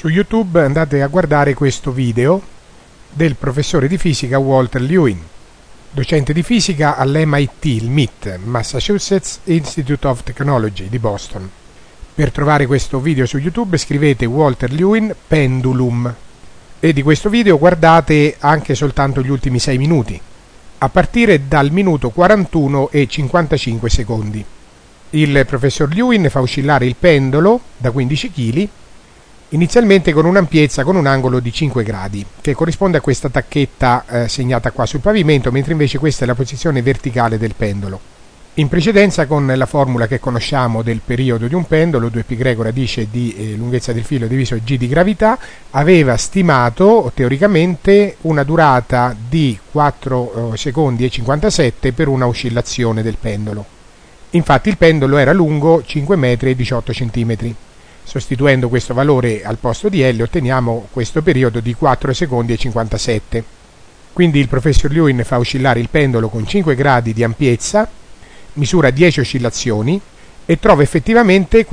Su YouTube andate a guardare questo video del professore di fisica Walter Lewin, docente di fisica all'MIT, il MIT, Massachusetts Institute of Technology di Boston. Per trovare questo video su YouTube scrivete Walter Lewin Pendulum e di questo video guardate anche soltanto gli ultimi 6 minuti, a partire dal minuto 41 e 55 secondi. Il professor Lewin fa oscillare il pendolo da 15 kg inizialmente con un'ampiezza con un angolo di 5 gradi, che corrisponde a questa tacchetta segnata qua sul pavimento, mentre invece questa è la posizione verticale del pendolo. In precedenza, con la formula che conosciamo del periodo di un pendolo, 2π radice di lunghezza del filo diviso g di gravità, aveva stimato teoricamente una durata di 4 secondi e 57 per una oscillazione del pendolo. Infatti il pendolo era lungo 5 metri e 18 centimetri. Sostituendo questo valore al posto di L otteniamo questo periodo di 4 secondi e 57. Quindi il professor Lewin fa oscillare il pendolo con 5 gradi di ampiezza, misura 10 oscillazioni e trova effettivamente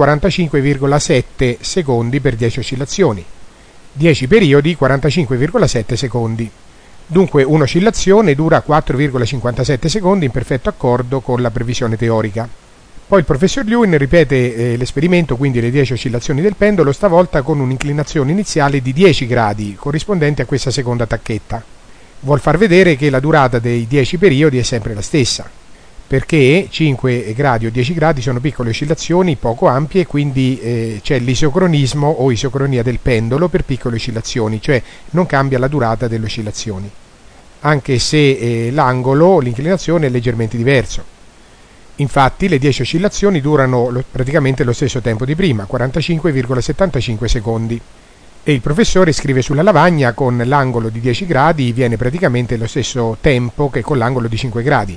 45,7 secondi per 10 oscillazioni. 10 periodi, 45,7 secondi. Dunque un'oscillazione dura 4,57 secondi in perfetto accordo con la previsione teorica. Poi il professor Lewin ripete l'esperimento, quindi le 10 oscillazioni del pendolo, stavolta con un'inclinazione iniziale di 10 gradi, corrispondente a questa seconda tacchetta. Vuol far vedere che la durata dei 10 periodi è sempre la stessa, perché 5 gradi o 10 gradi sono piccole oscillazioni poco ampie, quindi c'è l'isocronismo o isocronia del pendolo per piccole oscillazioni, cioè non cambia la durata delle oscillazioni, anche se l'angolo, l'inclinazione è leggermente diverso. Infatti le 10 oscillazioni durano praticamente lo stesso tempo di prima, 45,75 secondi. E il professore scrive sulla lavagna con l'angolo di 10 gradi viene praticamente lo stesso tempo che con l'angolo di 5 gradi,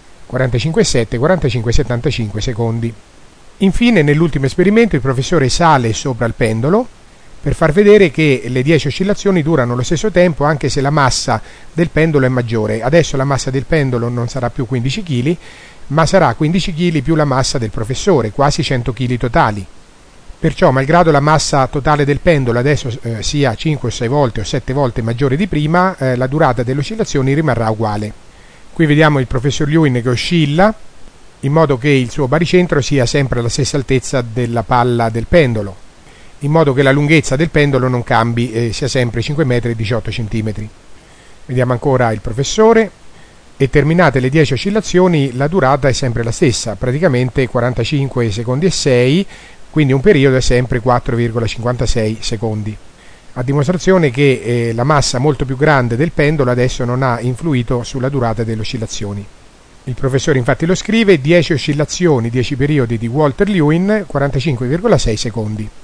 45,7, 45,75 secondi. Infine nell'ultimo esperimento il professore sale sopra il pendolo per far vedere che le 10 oscillazioni durano lo stesso tempo anche se la massa del pendolo è maggiore. Adesso la massa del pendolo non sarà più 15 kg, ma sarà 15 kg più la massa del professore, quasi 100 kg totali. Perciò, malgrado la massa totale del pendolo adesso sia 5 o 6 volte o 7 volte maggiore di prima, la durata delle oscillazioni rimarrà uguale. Qui vediamo il professor Lewin che oscilla in modo che il suo baricentro sia sempre alla stessa altezza della palla del pendolo, in modo che la lunghezza del pendolo non cambi e sia sempre 5 metri e 18 centimetri. Vediamo ancora il professore. E terminate le 10 oscillazioni la durata è sempre la stessa, praticamente 45 secondi e 6, quindi un periodo è sempre 4,56 secondi, a dimostrazione che la massa molto più grande del pendolo adesso non ha influito sulla durata delle oscillazioni. Il professore infatti lo scrive: 10 oscillazioni, 10 periodi di Walter Lewin, 45,6 secondi.